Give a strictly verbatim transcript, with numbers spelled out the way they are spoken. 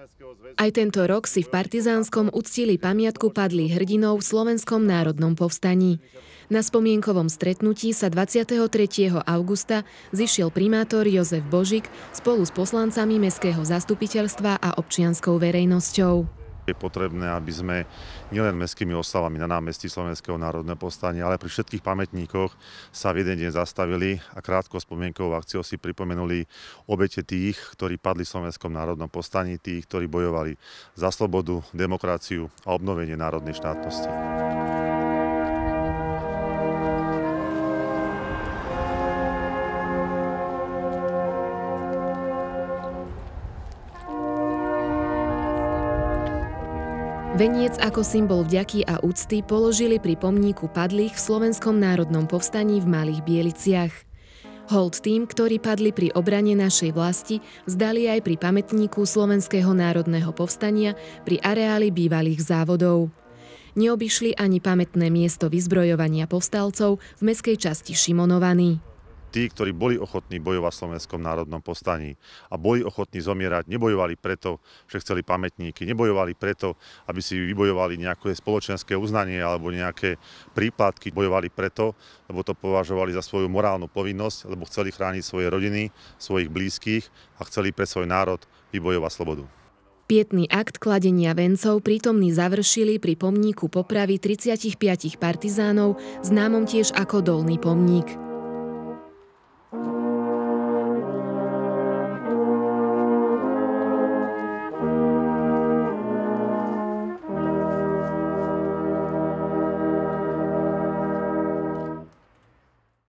Aj tento rok si v Partizánskom uctili pamiatku padlých hrdinov v Slovenskom národnom povstaní. Na spomienkovom stretnutí sa dvadsiateho tretieho augusta zišiel primátor Jozef Božík spolu s poslancami Mestského zastupiteľstva a občianskou verejnosťou. Je potrebné, aby sme nielen mestskými oslavami na námestí Slovenského národného povstania, ale pri všetkých pamätníkoch sa v jeden deň zastavili a krátko spomienkovou akciou si pripomenuli obete tých, ktorí padli v Slovenskom národnom povstaní, tých, ktorí bojovali za slobodu, demokraciu a obnovenie národnej štátnosti. Veniec ako symbol vďaky a úcty položili pri pomníku padlých v Slovenskom národnom povstaní v Malých Bieliciach. Hold tým, ktorí padli pri obrane našej vlasti, vzdali aj pri pamätníku Slovenského národného povstania pri areáli bývalých závodov. Neobyšli ani pamätné miesto vyzbrojovania povstalcov v mestskej časti Šimonovany. Tí, ktorí boli ochotní bojovať v Slovenskom národnom povstaní a boli ochotní zomierať, nebojovali preto, že chceli pamätníky, nebojovali preto, aby si vybojovali nejaké spoločenské uznanie alebo nejaké príplatky, bojovali preto, lebo to považovali za svoju morálnu povinnosť, lebo chceli chrániť svoje rodiny, svojich blízkych a chceli pre svoj národ vybojovať slobodu. Pietný akt kladenia vencov prítomní završili pri pomníku popravy tridsaťpäť partizánov, známom tiež ako Dolný pomník.